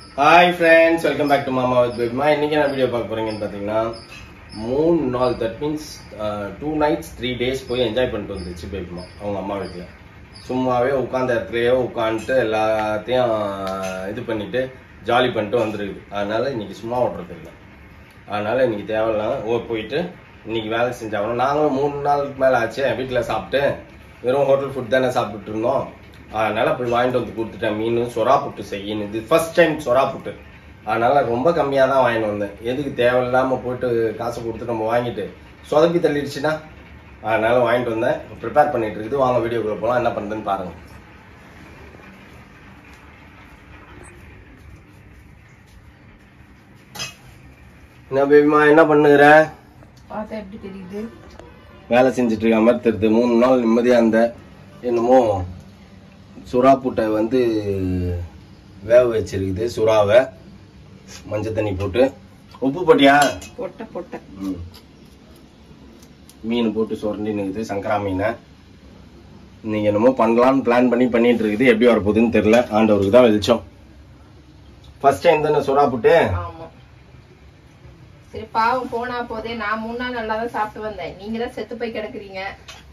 Hi friends, welcome back to Mama with Baby Ma. இன்னைக்கு என்ன video பார்க்க போறீங்கன்னு பாத்தீங்கன்னா 3 நாள், that means 2 nights 3 days போய் என்ஜாய் பண்ணிட்டு வந்துச்சு பேபி மா அவங்க அம்மா வீட்டுல. சும்மாவே உட்கார்ந்த இடத்துலயே உட்காந்துட்டு எல்லாத்தையும் இது பண்ணிட்டு ஜாலி பண்ணிட்டு வந்துருக்குது. அதனால இன்னைக்கு சும்மா ஓட்டுறது இல்லை. அதனால இன்னைக்கு தேவையில்லாம் போயிட்டு இன்னைக்கு வேலை செஞ்சாகணும். நாங்களும் 3 நாளுக்கு மேல ஆச்சு வீட்டுல சாப்பிட்டு வெறும் ஹோட்டல் ஃபுட் தானே சாப்பிட்டுட்டு இருந்தோம். அதனால போய் வாங்கிட்டு வந்து கொடுத்துட்டேன். மீன் சொரா புட்டு செய்யணும். இது ஃபர்ஸ்ட் டைம் சொரா புட்டு. அதனால ரொம்ப கம்மியா தான் வாங்கிட்டு வந்தேன். எதுக்கு தேவையில்லாம போயிட்டு காசு கொடுத்து நம்ம வாங்கிட்டு சொதப்பி தள்ளிடுச்சுன்னா அதனால வாங்கிட்டு வந்தேன். ப்ரிப்பேர் பண்ணிட்டு இருக்குது. வாங்க வீடியோக்குள்ள போலாம். என்ன பண்றதுன்னு பாருங்க. என்ன பேபிமா என்ன பண்ணுகிற? வேலை செஞ்சுட்டு இருக்க மாதிரி தெரியுது. 3 நாள் நிம்மதியா இருந்த என்னமோ சுறா புட்டை வந்து வேக வச்சிருக்குது. சுறாவை மஞ்சள் தண்ணி போட்டு உப்பு போட்டியா? போட்ட மீன் போட்டு சுரண்டி நிற்குது. சங்கரா மீனை நீங்க என்னமோ பண்ணலாம்னு பிளான் பண்ணிட்டு இருக்குது. எப்படி வரப்போகுதுன்னு தெரியல. ஆண்டவருக்கு தான் வெளிச்சம். ஃபர்ஸ்ட் டைம் தானே சுறா புட்டு. சரி பாவம் போனா போதே. நான் 3 நாள் நல்லா தான் சாப்பிட்டு வந்தேன். நீங்க தான் செத்து போய் கிடக்குறீங்க.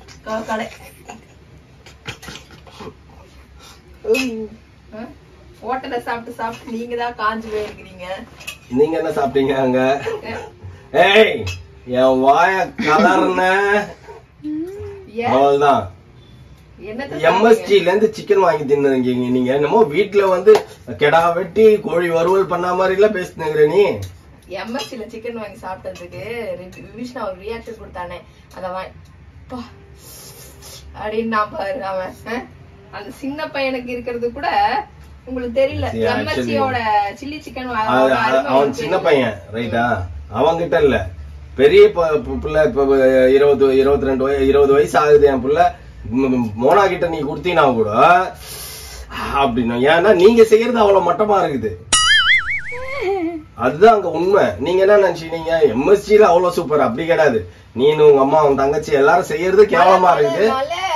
ஹோட்டல்ல சாப்பிட்டு நீங்க தான் காஞ்சு போயிருக்கீங்க. நீங்க என்ன சாப்பிட்டீங்க அங்க? ஏய் என் வாய கலர்ன அவள்தான். எம்எஸ்டில இருந்து சிக்கன் வாங்கி தின்னுங்க. நீங்க என்னமோ வீட்டுல வந்து கெடா வெட்டி கோழி வறுவல் பண்ண மாதிரி எல்லாம் பேசுனுங்கிற. நீ எம்எஸ்டில சிக்கன் வாங்கி சாப்பிட்டதுக்கு விஷ்ணு ஒரு ரியாக்ஷன் கொடுத்தானே. அத அப்படின்னு நான் பாரு. அவன் அந்த சின்ன பையனுக்கு இருக்கிறது கூட உங்களுக்கு தெரியல. எம்எஸ்சியோட சில்லி சிக்கன் அவன் சின்ன பையன் ரைட்டா? அவங்கிட்ட இல்ல பெரிய புள்ள. இப்ப 20 வயசு ஆகுது என் புள்ள. மோனா கிட்ட நீ குடுத்தீனா கூட அப்படின்னா. ஏன்னா நீங்க செய்யறது அவ்வளவு மட்டமா இருக்குது. அதுதான் அங்க உண்மை. நீங்க என்ன நினைச்சீங்க எம்எஸ்சில அவ்வளவு சூப்பர்? அப்படி கிடையாது. நீனு உங்க அம்மா உங்க தங்கச்சி எல்லாரும் செய்யறது கேவலமா இருக்குது.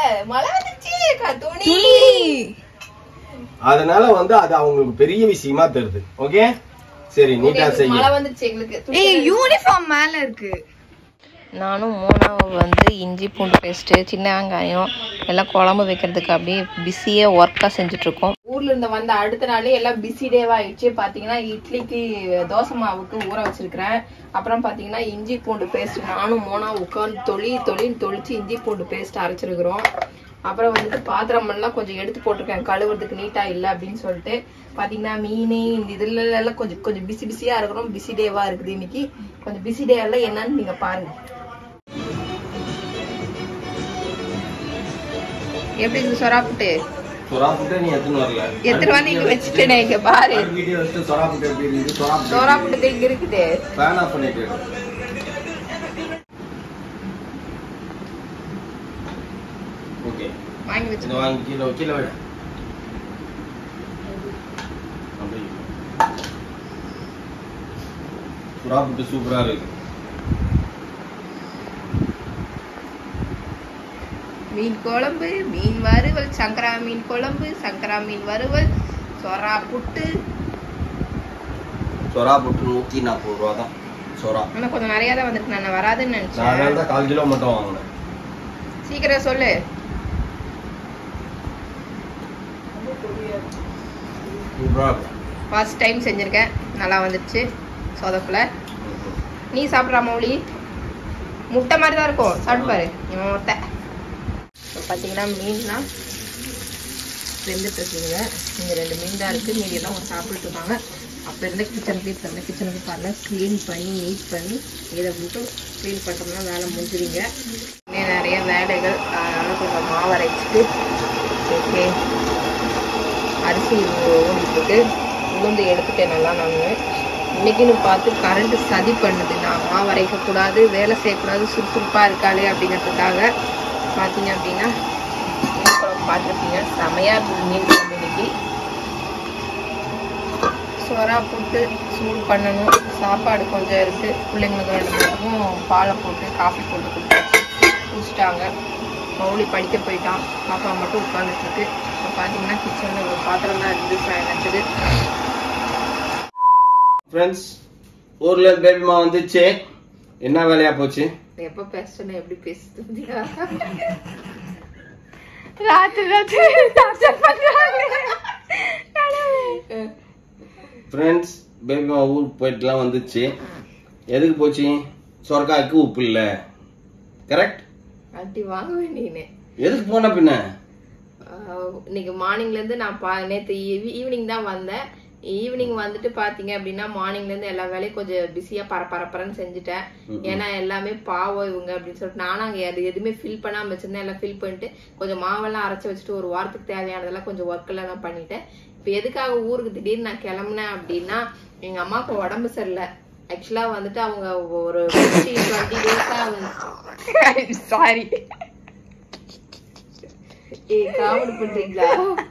அதனால வந்து அது அவங்களுக்கு பெரிய விஷயமா தெரியுது. ஓகே சரி நீட்டா செய்ய. யூனிஃபார்ம் மேல இருக்கு. நானும் மோனாவை வந்து இஞ்சி பூண்டு பேஸ்ட்டு சின்ன வெங்காயம் எல்லாம் குழம்பு வைக்கிறதுக்கு அப்படியே பிஸியே ஒர்க்காக செஞ்சுட்ருக்கோம். ஊர்ல இருந்து வந்த அடுத்த நாளே எல்லாம் பிஸி டேவா ஆயிடுச்சு. பார்த்தீங்கன்னா இட்லிக்கு தோசை மாவுக்கு ஊற வச்சிருக்கிறேன். அப்புறம் பார்த்தீங்கன்னா இஞ்சி பூண்டு பேஸ்ட் நானும் மோனா உட்காந்து தொளிச்சு இஞ்சி பூண்டு பேஸ்ட் அரைச்சிருக்கிறோம். அப்புறம் வந்துட்டு பாத்திரம் எல்லாம் கொஞ்சம் எடுத்து போட்டிருக்கேன் கழுவுறதுக்கு நீட்டா இல்லை அப்படின்னு சொல்லிட்டு. பாத்தீங்கன்னா மீன் இந்த இதுல எல்லாம் கொஞ்சம் பிஸியா இருக்கிறோம். பிஸி டேவா இருக்குது இன்னைக்கு. கொஞ்சம் பிஸி டே எல்லாம் என்னன்னு நீங்க பாருங்க. எப்படி இருக்கு சொரா புட்டு? நீ எத்தனை வந்து இங்க வச்சுட்டேனே. இங்க பாரு சொரா புட்டு இங்க இருக்குது. வாங்கி வச்சு கீழே விட. சுறா புட்டு சூப்பரா இருக்கு. மீன் குழம்பு, மீன் வறுவல், சங்கரா மீன் குழம்பு, சங்கரா மீன் வறுவல், சொரா புட்டு. சொரா புட்டு 140 ரூபா தான். சொரா ஆனா கொஞ்சம் நிறைய தான் வந்துருக்கு. நான் வராதுன்னு நினைச்சேன். அதனால தான் 1/4 கிலோ மட்டும் வாங்கினேன். சீக்கிரம் சொல்லு. ஃபர்ஸ்ட் டைம் செஞ்சிருக்கேன். நல்லா வந்துடுச்சு. சொதப்பல. நீ சாப்பிட்ற மௌலி முட்டை மாதிரி தான் இருக்கும். சாப்பிட்டு பாரு. இவன் முட்டை பார்த்தீங்கன்னா மீன்லாம் வெந்துட்டு இருக்குங்க. இங்கே 2 மீன் தான் இருக்குது. மீடியெல்லாம் அவங்க சாப்பிட்டுட்டு இருக்காங்க. அப்போ இருந்த கிச்சனுக்கு பாருங்கள் க்ளீன் பண்ணி நீட் பண்ணி இதை மட்டும் க்ளீன் பண்ணுறோம்னா வேலை முடிஞ்சுதுங்க. இன்னும் நிறைய வேலைகள். அதனால் கொஞ்சம் மாவு அரைச்சிட்டு ஓகே அரிசி ஓடிட்டுருக்கு. உளுந்து எடுத்துட்டேன் நல்லா. நான் இன்னைக்குன்னு பார்த்து கரண்ட் சதி பண்ணுது. நான் மாவு அரைக்கக்கூடாது, வேலை செய்யக்கூடாது, சுறுசுறுப்பாக இருக்காளே அப்படிங்கிறதுக்காக பார்த்தீங்க அப்படின்னா மீன் குழம்பு பார்த்துருப்பீங்க. செமையாக இருக்குது மீன் குழம்பு இன்னைக்கு. சொரா போட்டு சூடு பண்ணணும். சாப்பாடு கொஞ்சம் இருக்குது. பிள்ளைங்களுக்கு 2 பேருக்கும் பாலை போட்டு காஃபி போட்டு குடிச்சிட்டாங்க. மௌலி படிக்க போயிட்டான். பாப்பா மட்டும் உட்காந்துட்டு இருக்கு. இப்போ பார்த்தீங்கன்னா கிச்சனில் ஒரு பாத்திரம் தான் இருக்குது. சாயங்காலத்துக்கு ஃப்ரெண்ட்ஸ், ஊர்ல பேபிமா வந்துச்சு. என்ன வேலையா போச்சு? எப்ப பேசுனா எப்படி பேசுது? ஃப்ரெண்ட்ஸ், பேபிமா ஊருக்கு போயிட்டுலாம் வந்துச்சு. எதுக்கு போச்சு? சொர்க்காவுக்கு உப்பு இல்ல. கரெக்ட்? அடி வாங்குவே நீனு. எதுக்கு போன பின்ன? இன்னைக்கு மார்னிங்ல இருந்து நான் நேத்து ஈவினிங் தான் வந்தேன். ஈவினிங் வந்துட்டு பாத்தீங்க அப்படின்னா மார்னிங்ல இருந்து எல்லா வேலையும் கொஞ்சம் பிஸியா பரபரன்னு செஞ்சுட்டேன். ஏன்னா எல்லாமே பாவம் இவங்க அப்படின்னு சொல்லிட்டு நானும் அங்க அது எதுவுமே ஃபில் பண்ணாம வச்சிருந்தேன். எல்லாம் ஃபில் பண்ணிட்டு கொஞ்சம் மாவெல்லாம் அரைச்சு வச்சுட்டு ஒரு வாரத்துக்கு தேவையானதெல்லாம் கொஞ்சம் ஒர்க் எல்லாம் நான் பண்ணிட்டேன். இப்ப எதுக்காக ஊருக்கு திடீர்னு நான் கிளம்புனேன் அப்படின்னா எங்க அம்மாவுக்கு உடம்பு சரியில்லை. ஆக்சுவலா வந்துட்டு அவங்க ஒரு 20 டேஸா சாரி காமெடி பண்றீங்களா?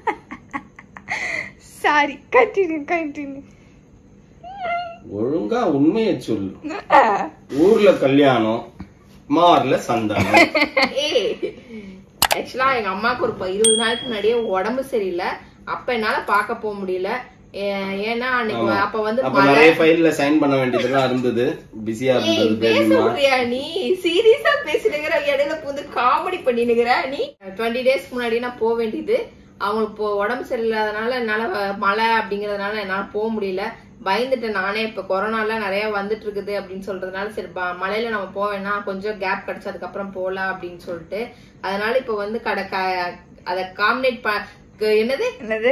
Sorry, continue. ஒழுங்கா உண்மையை சொல்லு. ஊர்ல கல்யாணம், மார்ல சந்தானம். ஆக்சுவலா எங்க அம்மாக்கு ஒரு 20 நாளைக்கு முன்னாடியே உடம்பு சரியில்லை. அப்ப என்னால பாக்க போக முடியல. ஏன்னா அன்னைக்கு அப்ப வந்து நிறைய ஃபைல்ல சைன் பண்ண வேண்டியதெல்லாம் இருந்தது. பிஸியா இருந்தது. நீ சீரியஸா பேசினுங்கிற இடையில புது காமெடி பண்ணினுங்கிற நீ. 20 டேஸ்க்கு முன்னாடி நான் போக வேண்டியது. அவங்களுக்கு உடம்பு சரியில்லாதனால என்னால மழை அப்படிங்கறதுனால என்னால போக முடியல. பயந்துட்டேன் நானே. இப்ப கொரோனா நிறைய வந்துட்டு இருக்குது அப்படின்னு சொல்றதுனால சரி மழையில நம்ம போவேன்னா கொஞ்சம் கேப் கிடைச்சு அதுக்கப்புறம் போலாம் அப்படின்னு சொல்லிட்டு அதனால இப்ப வந்து அத காம்பினேட் என்னது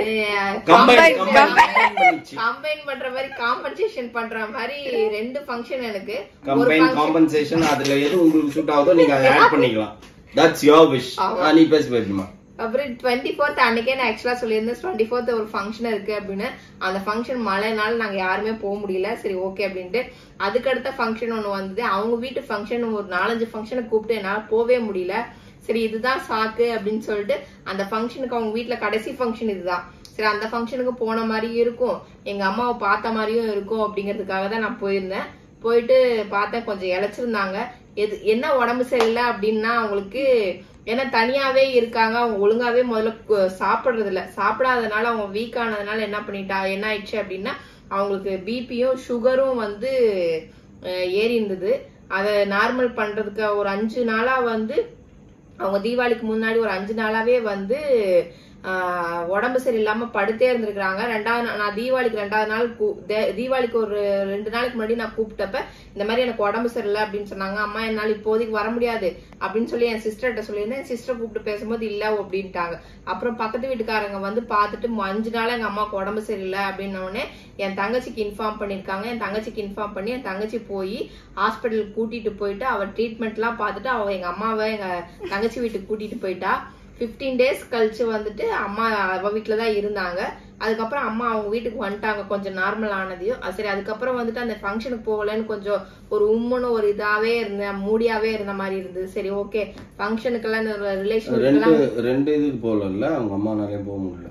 கம்பைன் பண்ற மாதிரி காம்பன்சேஷன் பண்ற மாதிரி 2 ஃபங்க்ஷன் எனக்கு. காம்பன்சேஷன் அதுல எது உங்களுக்கு சூட் ஆகுதோ நீங்க அதை ஆட் பண்ணிக்கலாம். That's your wish. நீ பேச வேண்டுமா? அப்புறம் 24th அன்னைக்கே நான் ஆக்சுவலா சொல்லியிருந்தேன் 24th ஒரு ஃபங்க்ஷன் இருக்கு அப்படின்னு. அந்த ஃபங்க்ஷன் மழைனால நாங்க யாருமே போக முடியல. சரி ஓகே அப்படின்ட்டு அதுக்கடுத்த ஃபங்க்ஷன் ஒண்ணு வந்தது. அவங்க வீட்டு ஃபங்க்ஷன் ஒரு 4-5 ஃபங்க்ஷனை கூப்பிட்டு என்னால போவே முடியல. சரி இதுதான் சாக்கு அப்படின்னு சொல்லிட்டு அந்த ஃபங்க்ஷனுக்கு அவங்க வீட்டுல கடைசி ஃபங்க்ஷன் இதுதான். சரி அந்த ஃபங்க்ஷனுக்கு போன மாதிரியும் இருக்கும், எங்க அம்மாவை பார்த்த மாதிரியும் இருக்கும் அப்படிங்கறதுக்காக தான் நான் போயிருந்தேன். போயிட்டு பார்த்தேன் கொஞ்சம் இழைச்சிருந்தாங்க. என்ன உடம்பு சரியில்லை அப்படின்னா அவங்களுக்கு ஏன்னா தனியாவே இருக்காங்க. அவங்க ஒழுங்காவே முதல்ல சாப்பிடுறது இல்ல. சாப்பிடாதனால அவங்க வீக் ஆனதுனால என்ன ஆயிடுச்சு அப்படின்னா அவங்களுக்கு பிபியும் சுகரும் வந்து ஏறி இருந்தது. அதை நார்மல் பண்றதுக்கு ஒரு 5 நாளா வந்து அவங்க தீபாவளிக்கு முன்னாடி ஒரு 5 நாளாவே வந்து உடம்பு சரியில்லாம படுத்தே இருந்திருக்காங்க. நான் தீபாவளிக்கு 2வது நாள் தீபாவளிக்கு ஒரு 2 நாளைக்கு முன்னாடி நான் கூப்பிட்டப்ப இந்த மாதிரி எனக்கு உடம்பு சரியில்லை அப்படின்னு சொன்னாங்க. அம்மா என்னால இப்போதைக்கு வர முடியாது அப்படின்னு சொல்லி என் சிஸ்டர்கிட்ட சொல்லியிருந்தேன். என் சிஸ்டர் கூப்பிட்டு பேசும்போது இல்ல அப்படின்ட்டாங்க. அப்புறம் பக்கத்து வீட்டுக்காரங்க வந்து பாத்துட்டு 5 நாளா எங்க அம்மாவுக்கு உடம்பு சரியில்லை அப்படின்ன உடனே என் தங்கச்சிக்கு இன்ஃபார்ம் பண்ணிருக்காங்க. என் தங்கச்சிக்கு இன்ஃபார்ம் பண்ணி என் தங்கச்சி போய் ஹாஸ்பிட்டலுக்கு கூட்டிட்டு போயிட்டு அவ ட்ரீட்மெண்ட் எல்லாம் பாத்துட்டு அவ எங்க அம்மாவை எங்க தங்கச்சி வீட்டுக்கு கூட்டிட்டு போயிட்டா. 15 டேஸ் கழிச்சு வந்துட்டு அம்மா அவ வீட்டுலதான் இருந்தாங்க. அதுக்கப்புறம் அம்மா அவங்க வீட்டுக்கு வந்துட்டாங்க கொஞ்சம் நார்மல் ஆனதையும். சரி அதுக்கப்புறம் வந்துட்டு அந்த ஃபங்க்ஷனுக்கு போகலன்னு கொஞ்சம் ஒரு உம்முன்னு ஒரு இதாவே இருந்தேன், மூடியாவே இருந்த மாதிரி இருந்தது. சரி ஓகே ஃபங்க்ஷனுக்கு எல்லாம் ரிலேஷன் 2 இதுக்கு போகல. அவங்க அம்மா நிறைய போக முடியல.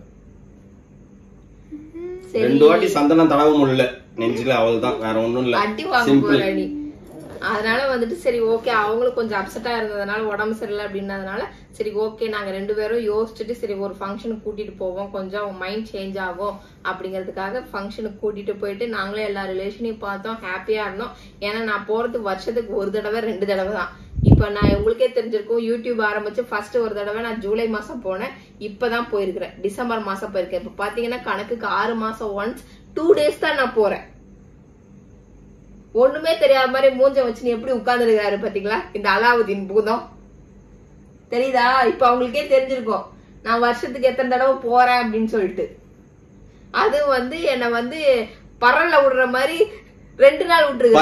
2 வாட்டி சந்தனம் தடவ முடியல நெஞ்சில. அவள்தான், வேற ஒண்ணும் இல்ல. அடி வாங்க போற நீ. அதனால வந்துட்டு சரி ஓகே அவங்களுக்கு கொஞ்சம் அப்செட்டா இருந்ததுனால உடம்பு சரியில்லை அப்படின்னதுனால சரி ஓகே நாங்க 2 பேரும் யோசிச்சுட்டு சரி ஒரு ஃபங்க்ஷனுக்கு கூட்டிட்டு போவோம், கொஞ்சம் அவங்க மைண்ட் சேஞ்ச் ஆகும் அப்படிங்கறதுக்காக ஃபங்க்ஷனுக்கு கூட்டிட்டு போயிட்டு நாங்களே எல்லா ரிலேஷனையும் பார்த்தோம், ஹாப்பியா இருந்தோம். ஏன்னா நான் போறது வருஷத்துக்கு 1 தடவை 2 தடவை தான். இப்ப நான் உங்களுக்கே தெரிஞ்சிருக்கும் யூடியூப் ஆரம்பிச்சு ஃபர்ஸ்ட் ஒரு தடவை நான் ஜூலை மாசம் போனேன். இப்பதான் போயிருக்கிறேன், டிசம்பர் மாசம் போயிருக்கேன். இப்ப பாத்தீங்கன்னா கணக்குக்கு 6 மாசம் ஒன்ஸ் 2 டேஸ் தான் நான் போறேன். ஒண்ணுமே தெரியாத மாதிரி மூஞ்ச வச்சு நீ எப்படி உட்கார்ந்து இருக்காரு பாத்தீங்களா இந்த அலாவுதீன் பூதம் தெரியுதா? இப்ப அவங்களுக்கே தெரிஞ்சிருக்கும் நான் வருஷத்துக்கு எத்தனை தடவை போறேன் அப்படின்னு சொல்லிட்டு. அது வந்து என்ன வந்து பரவல விடுற மாதிரி 2 நாள் விட்டுருக்கு.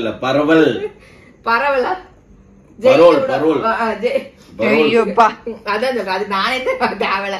பரவலா அதான் அது நானே தேவல.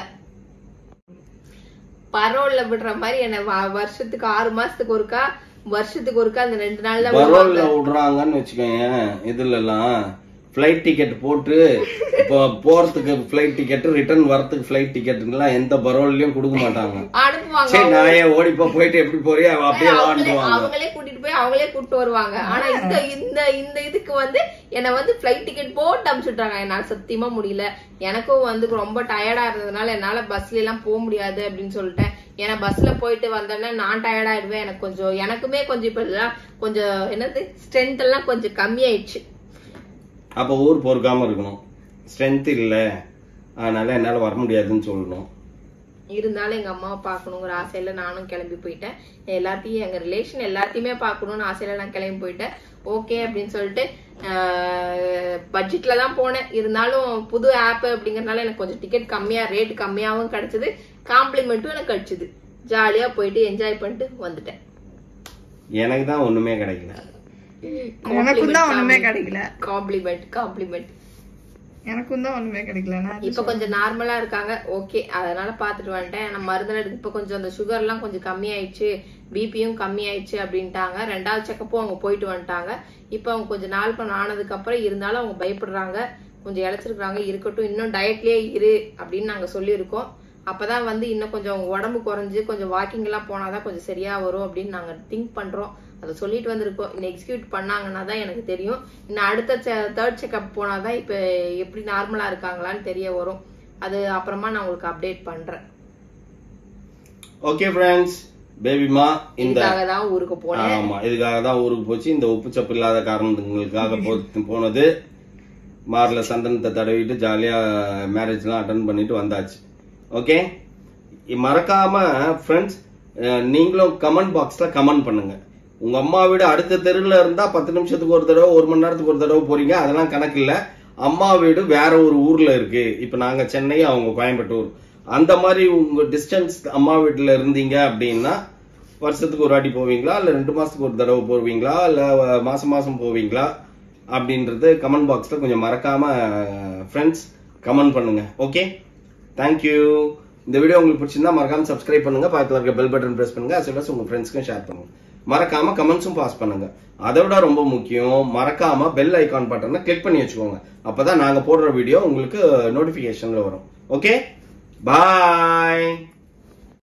பரோல்ல விடுற மாதிரி என்ன வருஷத்துக்கு 6 மாசத்துக்கு ஒருக்கா வருஷத்துக்கு ஒருக்கா அந்த 2 நாள்ல பரோல்ல விடுறாங்கன்னு வச்சுக்கோங்க. இதுல எல்லாம் பிளைட் டிக்கெட் போட்டு இப்போ போறதுக்கு பிளைட் டிக்கெட் ரிட்டர்ன் வரதுக்கு பிளைட் டிக்கெட் எல்லாம் எந்த பரோல்லயும் கொடுக்க மாட்டாங்க. சரி நாயே ஓடிப்போ போயிட்டு எப்படி போறியா அப்படியே வாண்டுவாங்க. அவங்களே கூட்டிட்டு போய் அவங்களே கூட்டிட்டு வருவாங்க. ஆனா இந்த இதுக்கு வந்து என்ன வந்து பிளைட் டிக்கெட் போட்டு அனுப்பிச்சுட்டாங்க. என்னால சத்தியமா முடியல. எனக்கும் வந்து ரொம்ப டயர்டா இருந்ததுனால என்னால பஸ்ல எல்லாம் போக முடியாது அப்படின்னு சொல்லிட்டேன். ஏன்னா பஸ்ல போயிட்டு வந்தேன்னா நான் டயர்ட் ஆயிடுவேன். எனக்குமே கொஞ்சம் இப்ப கொஞ்சம் என்னது ஸ்ட்ரென்த் எல்லாம் கொஞ்சம் கம்மியாயிடுச்சு. அப்ப ஊர் பொறுக்காம இருக்கணும். ஸ்ட்ரென்த் இல்ல அதனால என்னால வர முடியாதுன்னு சொல்லணும். இருந்தாலும் எங்க அம்மாவை பாக்கணுங்கிற ஆசையில நானும் கிளம்பி போயிட்டேன். எல்லாத்தையும் எங்க ரிலேஷன் எல்லாத்தையுமே பாக்கணும்னு ஆசையில நான் கிளம்பி போயிட்டேன். ஓகே அப்படின்னு சொல்லிட்டு பட்ஜெட்ல தான் போனேன். இருந்தாலும் புது ஆப் அப்படிங்கறதுனால எனக்கு கொஞ்சம் டிக்கெட் கம்மியா ரேட் கம்மியாவும் கிடைச்சது, காம்ப்ளிமெண்ட்டும் எனக்கு கிடைச்சது. ஜாலியா போயிட்டு என்ஜாய் பண்ணிட்டு வந்துட்டேன். எனக்கு தான் ஒண்ணுமே கிடைக்கல. எனக்கும் தான் ஒண்ணுமே கிடைக்கல. காம்ப்ளிமெண்ட் எனக்கும் தான் ஒண்ணுமே கிடைக்கல. இப்ப கொஞ்சம் நார்மலா இருக்காங்க. ஓகே அதனால பாத்துட்டு வந்துட்டேன். நம்ம மருந்துல இப்ப கொஞ்சம் அந்த சுகர் எல்லாம் கொஞ்சம் கம்மி ஆயிடுச்சு, பிபியும் கம்மி ஆயிடுச்சு அப்படின்ட்டாங்க. 2வது செக்கப்பும் அவங்க போயிட்டு வந்துட்டாங்க. இப்ப அவங்க கொஞ்சம் நாள் ஆனதுக்கு அப்புறம் இருந்தாலும் அவங்க பயப்படுறாங்க, கொஞ்சம் இழைச்சிருக்காங்க. இருக்கட்டும் இன்னும் டயட்லயே இரு அப்படின்னு நாங்க சொல்லியிருக்கோம். அப்பதான் வந்து இன்னும் கொஞ்சம் உடம்பு குறைஞ்சு கொஞ்சம் வாக்கிங் எல்லாம் போனாதான் கொஞ்சம் சரியா வரும் அப்படின்னு நாங்க திங்க் பண்றோம். அதை சொல்லிட்டு வந்திருக்கோம். இன்னும் எக்ஸிக்யூட் பண்ணாங்கன்னா தான் எனக்கு தெரியும். இன்னும் அடுத்த 3rd செக்அப் போனாதான் இப்ப எப்படி நார்மலா இருக்காங்களான்னு தெரிய வரும். அது அப்புறமா நான் உங்களுக்கு அப்டேட் பண்றேன். ஓகே ஃப்ரெண்ட்ஸ், பேபிமா இதுக்காக தான் ஊருக்கு போனேன். ஆமா இதுக்காக தான் ஊருக்கு போச்சு. இந்த உப்பு சப்பு இல்லாத காரணங்களுக்காக போனது. மார்ல சந்தனத்தை தடவிட்டு ஜாலியா மேரேஜ் எல்லாம் அட்டன் பண்ணிட்டு வந்தாச்சு. ஓகே மறக்காம ஃப்ரெண்ட்ஸ் நீங்களும் கமெண்ட் பாக்ஸ்ல கமெண்ட் பண்ணுங்க. உங்க அம்மா வீடு அடுத்த தெருல இருந்தா 10 நிமிஷத்துக்கு ஒரு தடவை 1 மணி நேரத்துக்கு ஒரு தடவை போறீங்க, அதெல்லாம் கணக்கு இல்ல. அம்மா வீடு வேற ஒரு ஊர்ல இருக்கு. இப்ப நாங்க சென்னை, அவங்க கோயம்புத்தூர். அந்த மாதிரி உங்க டிஸ்டன்ஸ் அம்மா வீட்டுல இருந்தீங்க அப்படின்னா வருஷத்துக்கு ஒரு வாட்டி போவீங்களா, இல்ல 2 மாசத்துக்கு ஒரு தடவை போவீங்களா, இல்ல மாசம் போவீங்களா அப்படின்றது கமெண்ட் பாக்ஸ்ல கொஞ்சம் மறக்காம ஃப்ரெண்ட்ஸ் கமெண்ட் பண்ணுங்க. Okay thank you. இந்த வீடியோ உங்களுக்கு பிடிச்சிருந்தா மறக்காம சப்ஸ்கிரைப் பண்ணுங்க, பக்கத்துல இருக்க பெல் பட்டன் பிரஸ் பண்ணுங்க, as well as உங்க ஃப்ரெண்ட்ஸ்க்கும் ஷேர் பண்ணுங்க. மறக்காம கமெண்ட்ஸும் பாஸ் பண்ணுங்க. அதை விட ரொம்ப முக்கியம் மறக்காம பெல் ஐகான் பட்டனை கிளிக் பண்ணி வச்சுக்கோங்க. அப்பதான் நாங்க போடுற வீடியோ உங்களுக்கு நோட்டிபிகேஷன்ல வரும். ஓகே பாய்.